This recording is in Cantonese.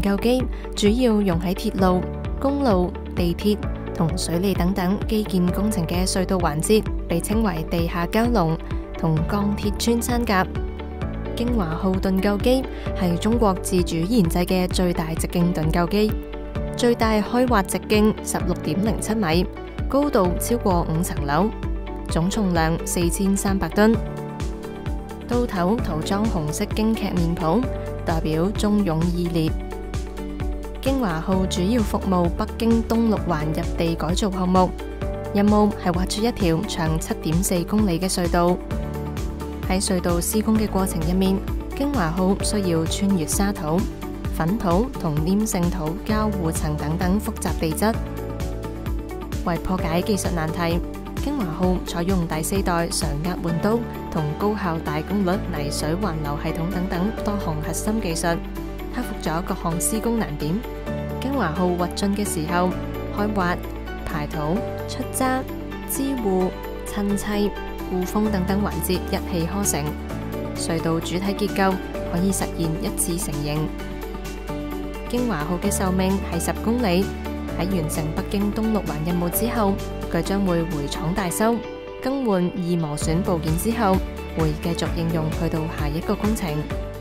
救機主要用喺鐵路、公路、地鐵同水利等等基建工程嘅隧道環節，被稱為地下蛟龍同鋼鐵穿山甲。京華號盾救機係中國自主研製嘅最大直徑盾救機，最大開挖直徑16.07米，高度超過5層樓，總重量4300噸。刀頭塗裝紅色京劇面譜，代表忠勇義烈。京華號主要服務北京東六環入地改造項目，任務係挖出一條長7.4公里嘅隧道。喺隧道施工嘅過程入面，京華號需要穿越沙土、粉土同黏性土交互層等等複雜地質。為破解技術難題，京華號採用第4代常壓換刀同高效大功率泥水環流系統等等多項核心技術，克服咗各項施工難點。京華號挖進嘅時候，開挖、排土、出渣、支護、襯砌、護封等等環節一氣呵成，隧道主體結構可以實現一致成型。京華號嘅壽命係10公里，喺完成北京東六環任務之後，佢將會回廠大修，更換易磨損部件之後，會繼續應用去到下一個工程。